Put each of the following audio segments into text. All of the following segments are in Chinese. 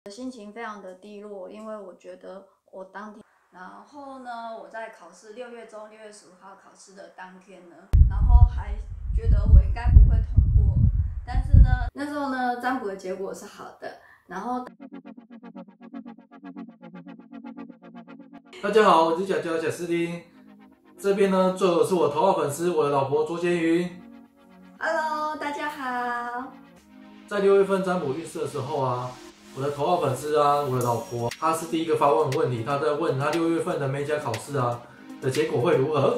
心情非常的低落，因为我觉得我当天，然后呢，我在考试6月中6月15号考试的当天呢，然后还觉得我应该不会通过，但是呢，那时候呢，占卜的结果是好的，然后大家好，我是贾斯汀，这边呢，这是我头号粉丝，我的老婆卓洁云。 Hello， 大家好。 在6月份占卜运势的时候啊，我的头号粉丝啊，我的老婆，她是第一个发问的问题，她在问她6月份的美甲考试啊的结果会如何？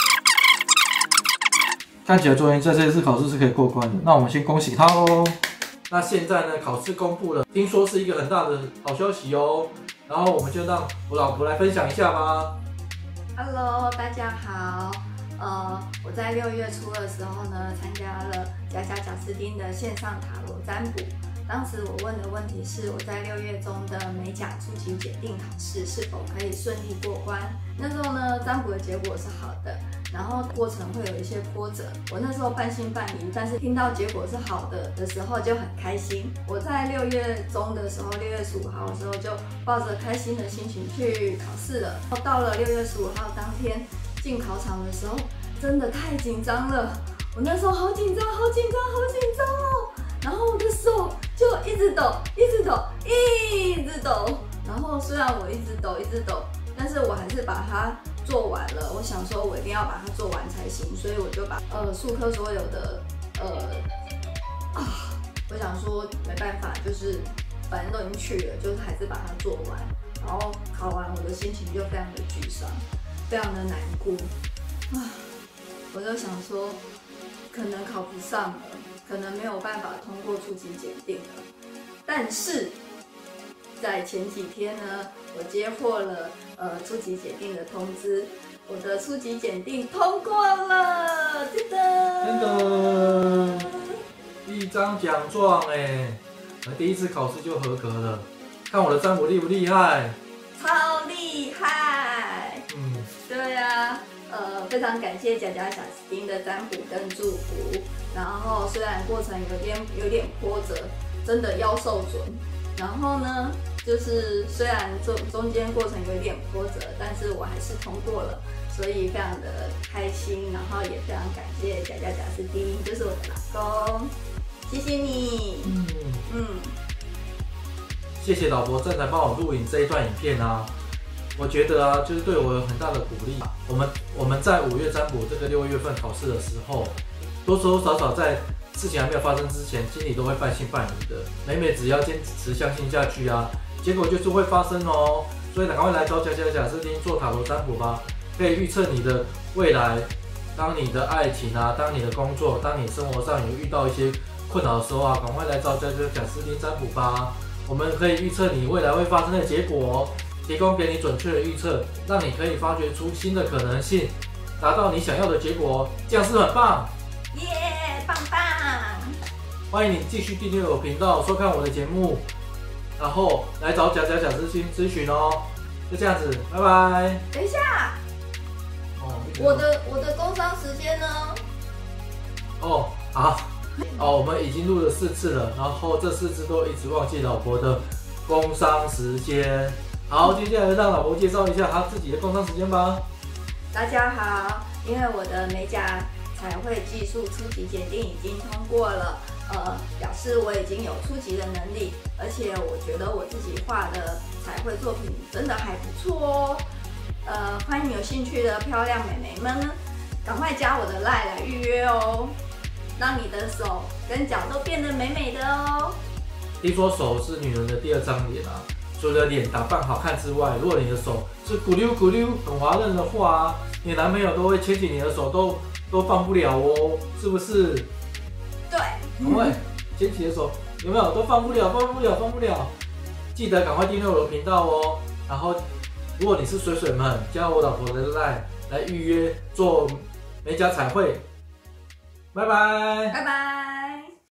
看起来卓云在这次考试是可以过关的，那我们先恭喜她喽。那现在呢，考试公布了，听说是一个很大的好消息哦。然后我们就让我老婆来分享一下吧。 Hello， 大家好。我在6月初的时候呢，参加了贾斯汀的线上塔罗占卜。当时我问的问题是，我在6月中的美甲初级检定考试是否可以顺利过关？那时候呢，占卜的结果是好的，然后过程会有一些波折。我那时候半信半疑，但是听到结果是好的时候就很开心。我在6月中的时候，6月15号的时候就抱着开心的心情去考试了。到了6月15号当天进考场的时候，真的太紧张了。我那时候好紧张哦！然后我的手就一直抖。然后虽然我一直抖，但是我还是把它做完了。我想说，我一定要把它做完才行，所以我就把术科所有的我想说没办法，就是反正都已经去了，就是还是把它做完。然后考完，我的心情就非常的沮丧，非常的难过我就想说，可能考不上了，可能没有办法通过初级检定了。但是在前几天呢，我接获了初级检定的通知，我的初级检定通过了，真的， 一张奖状哎，第一次考试就合格了，看我的占卜厉不厉害？ 超厉害！对啊。非常感谢贾斯汀的占卜跟祝福。然后虽然过程有点波折，真的要受准。然后呢，就是虽然中间过程有点波折，但是我还是通过了，所以非常的开心。然后也非常感谢贾斯汀，就是我的老公，谢谢你。 谢谢老婆正在帮我录影这一段影片啊。我觉得啊，就是对我有很大的鼓励。我们在5月占卜这个6月份考试的时候，多多少少在事情还没有发生之前，心里都会半信半疑的。每只要坚持相信下去啊，结果就是会发生哦。所以赶快来找贾斯汀做塔罗占卜吧，可以预测你的未来。当你的爱情啊，当你的工作，当你生活上有遇到一些困扰的时候啊，赶快来找贾斯汀占卜吧。我们可以预测你未来会发生的结果。提供给你准确的预测，让你可以发掘出新的可能性，达到你想要的结果，这样是很棒。 棒棒！ 欢迎你继续订阅我频道，收看我的节目，然后来找贾斯汀咨询哦。就这样子，拜拜。 等一下，我的工商时间呢？ 我们已经录了4次了，然后这4次都一直忘记老婆的工商时间。好，接下来让老婆介绍一下她自己的工商时间吧。 大家好，因为我的美甲彩绘技术初级检定已经通过了，表示我已经有初级的能力，而且我觉得我自己画的彩绘作品真的还不错哦。欢迎有兴趣的漂亮美眉们呢，赶快加我的 LINE 来预约哦，让你的手跟脚都变得美美的哦。 听说手是女人的第2张脸啊。除了脸打扮好看之外，如果你的手是咕溜很滑嫩的话，你男朋友都会牵起你的手，都放不了哦，是不是？ 对， 赶快牵起的手，有没有都放不了？记得赶快订阅我的频道哦。然后，如果你是水们，加我老婆的 LINE 来预约做美甲彩绘。拜拜。